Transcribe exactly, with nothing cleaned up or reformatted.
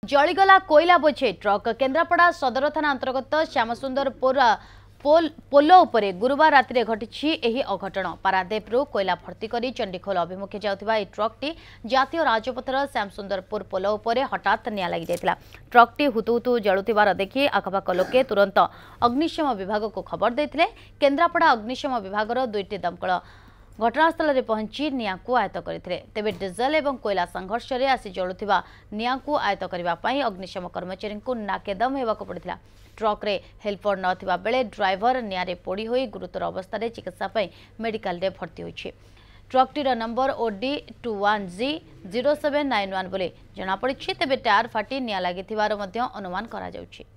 जलीगला कोयला बोझे ट्रक केन्द्रापड़ा सदर थाना अंतर्गत श्यामसुंदरपुर पोल पोल उपरे गुरुवार राति घटी यह अघटन। पारादीपु कोयला भर्ती कर चंडीखोल अभिमुखे जाउथिबा ट्रकटी जातीय राजपथर श्यामसुंदरपुर पोल उपरे हठात निया लगी जाइतिला। ट्रकटी हुतु हुतु जलुथिबार देखि आखपाख लोके तुरंत अग्निशम विभाग को खबर देथिले। केन्द्रापड़ा अग्निशम विभागर दुईटी दमकल घटनास्थल में पहुंची निया को आयत्त करते। तेबे डीजेल एवं कोयला संघर्ष में आसी जलुथिबा निया को आयत्त करने अग्निशम कर्मचारी को नाकेदम होगा पड़ा। ट्रक रे हेल्पर नथिबा बेले ड्राइवर नियारे पोड़ी होई गुरुतर अवस्था चिकित्सा मेडिकल रे भर्ती होइछि। ट्रकटीर number OD two one G zero seven nine one बोली जनापड़ी। तेबे टायर फाटी निया लगी अनुमान करा जाउछि।